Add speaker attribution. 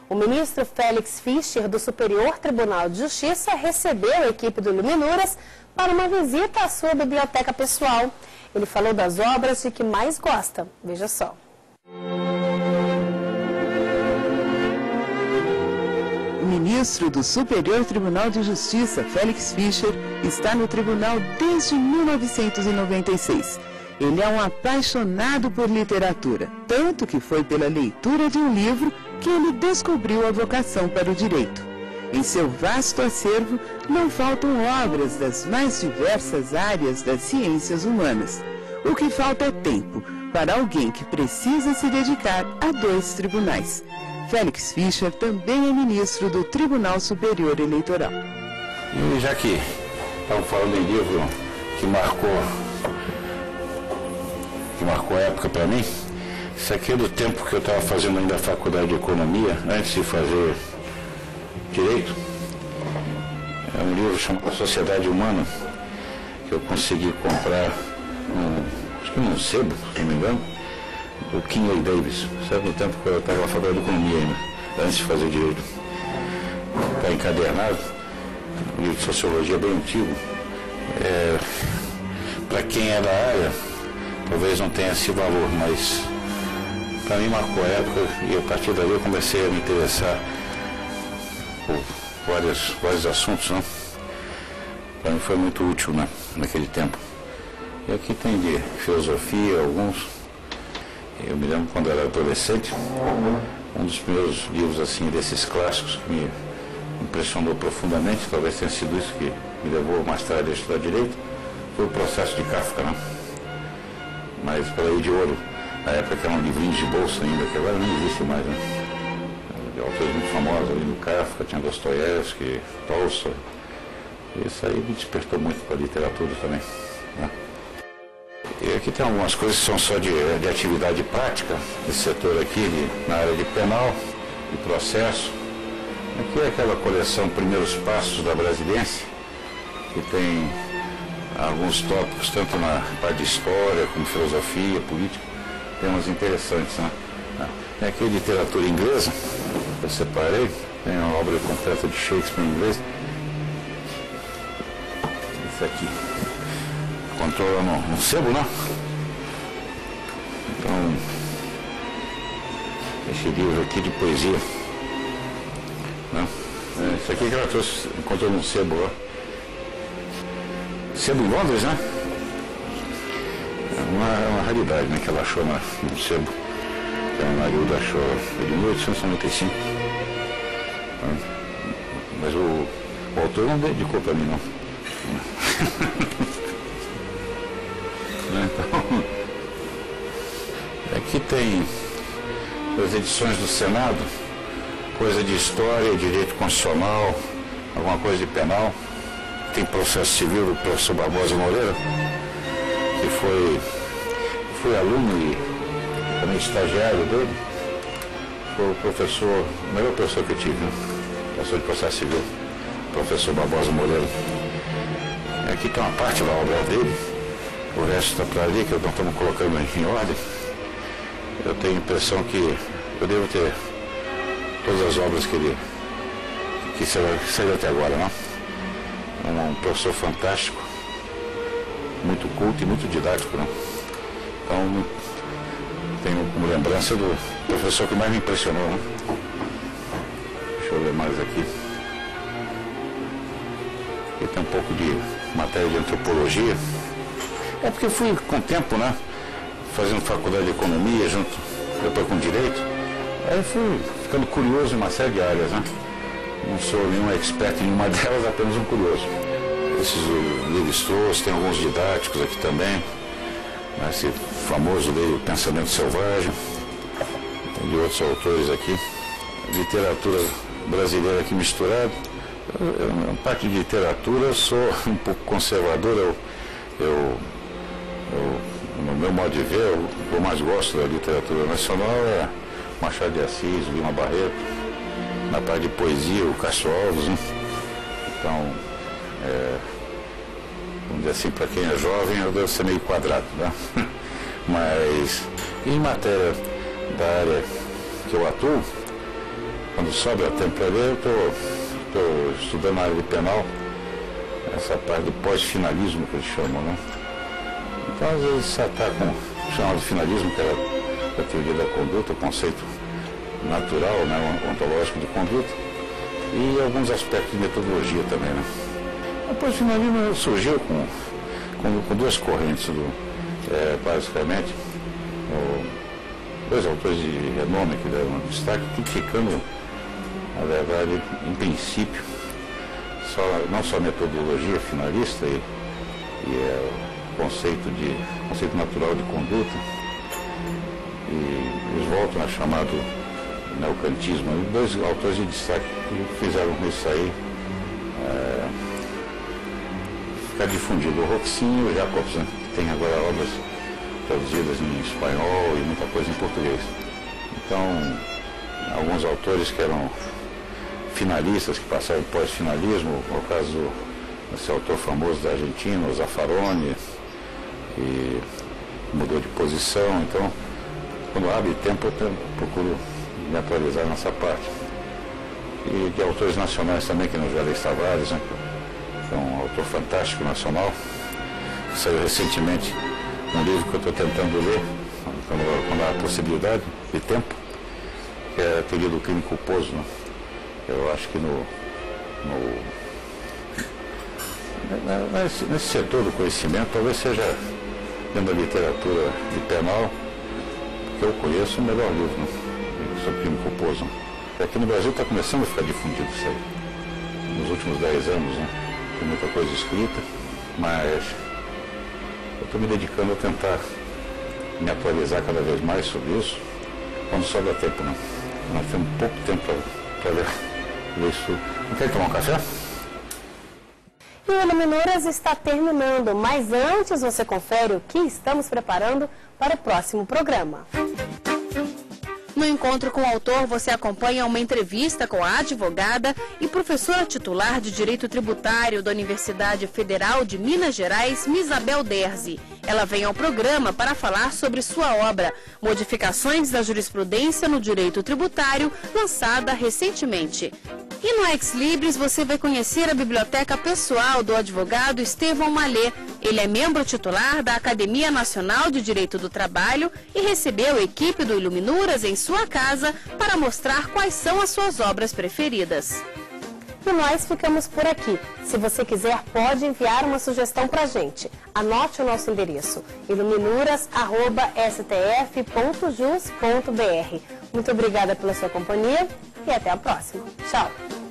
Speaker 1: O ministro Félix Fischer, do Superior Tribunal de Justiça, recebeu a equipe do Luminuras para uma visita à sua biblioteca pessoal. Ele falou das obras de que mais gosta. Veja só.
Speaker 2: O ministro do Superior Tribunal de Justiça, Félix Fischer, está no tribunal desde 1996. Ele é um apaixonado por literatura, tanto que foi pela leitura de um livro que ele descobriu a vocação para o direito. Em seu vasto acervo, não faltam obras das mais diversas áreas das ciências humanas. O que falta é tempo para alguém que precisa se dedicar a 2 tribunais. Félix Fischer também é ministro do Tribunal Superior Eleitoral.
Speaker 3: E já que estamos falando em livro que marcou a época para mim, isso aqui é do tempo que eu estava fazendo ainda a faculdade de Economia, antes de fazer Direito. É um livro chamado Sociedade Humana, que eu consegui comprar, acho que num sebo, se não me engano, do Kinley Davis, sabe, no tempo que eu estava na faculdade de Economia ainda, antes de fazer Direito. Está encadernado, um livro de Sociologia bem antigo. Para quem é da área, talvez não tenha esse valor, mas para mim marcou a época e a partir dali eu comecei a me interessar por vários assuntos, né? Para mim foi muito útil, né, naquele tempo. E aqui tem de filosofia, alguns. Eu me lembro quando eu era adolescente, um dos primeiros livros assim desses clássicos que me impressionou profundamente, talvez tenha sido isso que me levou mais tarde a estudar Direito, foi o Processo de Kafka, né? Mas pela Lei de Ouro, na época que eram livrinhos de bolsa ainda, que agora não existe mais, né? De autores muito famosos ali no Kafka, tinha Dostoiévski, Tolstói. Isso aí me despertou muito para a literatura também, né? E aqui tem algumas coisas que são só de atividade prática, esse setor aqui, na área de penal, de processo. Aqui é aquela coleção Primeiros Passos da Brasiliense, que tem alguns tópicos, tanto na parte de história, como filosofia, política, temas interessantes, né? Tem aqui literatura inglesa, eu separei, tem uma obra completa de Shakespeare em inglês. Esse aqui, controla no sebo, né? Então, esse livro aqui de poesia, né? Esse aqui que ela trouxe, encontrou num sebo lá. Sebo em Londres, né? É uma raridade, né, que ela achou no sebo. Que a Marilda achou de 1895. Mas o autor não dedicou para mim, não. Então, aqui tem as edições do Senado, coisa de história, direito constitucional, alguma coisa de penal. Tem processo civil do professor Barbosa Moreira, que fui aluno e também estagiário dele. Foi o melhor professor que eu tive, né? Professor de processo civil, professor Barbosa Moreira. Aqui tem uma parte da obra dele, o resto está para ali, que não estamos colocando em ordem. Eu tenho a impressão que eu devo ter todas as obras que saiu até agora, né? Um professor fantástico, muito culto e muito didático, né? Então, tenho como lembrança do professor que mais me impressionou, né? Deixa eu ver mais aqui. Aqui tem um pouco de matéria de antropologia. É porque fui com o tempo, né? Fazendo faculdade de economia, junto depois com direito. Aí fui ficando curioso em uma série de áreas, né? Não sou nenhum expert em nenhuma delas, apenas um curioso. Esses livros trouxe, tem alguns didáticos aqui também. Esse famoso livro Pensamento Selvagem. Tem de outros autores aqui. Literatura brasileira aqui misturada. Na parte de literatura eu sou um pouco conservador. No meu modo de ver, o que eu mais gosto da literatura nacional é Machado de Assis, Lima Barreto. Na parte de poesia, o Castro Alves, né? Então, vamos dizer assim, para quem é jovem, eu devo ser meio quadrado, né? Mas, em matéria da área que eu atuo, quando sobra tempo para ler, eu estou estudando na área de penal, essa parte do pós-finalismo que eles chamam, né? Então, às vezes, você está com o chamado finalismo, que é a teoria da conduta, o conceito natural, né, ontológico de conduta, e alguns aspectos de metodologia também, né? O pós-finalismo surgiu com duas correntes, basicamente, dois autores de renome que deram destaque, criticando, na verdade, em princípio, não só a metodologia finalista e o conceito natural de conduta, e eles voltam a chamado neocantismo. Dois autores de destaque que fizeram isso aí ficar difundido, o Roxin e o Jacobson, que tem agora obras traduzidas em espanhol e muita coisa em português. Então, alguns autores que eram finalistas, que passaram pós-finalismo, no caso desse autor famoso da Argentina, o Zaffaroni, que mudou de posição. Então, quando abre tempo, eu procuro me atualizar nessa parte. E de autores nacionais também, que não Juarez Tavares, né, que é um autor fantástico nacional, que saiu recentemente um livro que eu estou tentando ler, quando há possibilidade de tempo, que é a teoria do crime culposo, né? Eu acho que nesse setor do conhecimento, talvez seja, dentro da literatura de penal, que eu conheço, o melhor livro, né, sobre crime culposo. Aqui no Brasil está começando a ficar difundido isso aí, nos últimos 10 anos, né? Tem muita coisa escrita, mas eu estou me dedicando a tentar me atualizar cada vez mais sobre isso, quando sobra tempo, né? Nós temos pouco tempo para ler isso tudo. Não quer tomar um café?
Speaker 1: E o Iluminuras está terminando, mas antes você confere o que estamos preparando para o próximo programa. No encontro com o autor, você acompanha uma entrevista com a advogada e professora titular de Direito Tributário da Universidade Federal de Minas Gerais, Misabel Derzi. Ela vem ao programa para falar sobre sua obra, Modificações da Jurisprudência no Direito Tributário, lançada recentemente. E no Ex Libris você vai conhecer a biblioteca pessoal do advogado Estevão Malê. Ele é membro titular da Academia Nacional de Direito do Trabalho e recebeu a equipe do Iluminuras em sua casa para mostrar quais são as suas obras preferidas. E nós ficamos por aqui. Se você quiser, pode enviar uma sugestão para a gente. Anote o nosso endereço, iluminuras@stf.jus.br. Muito obrigada pela sua companhia e até a próxima. Tchau!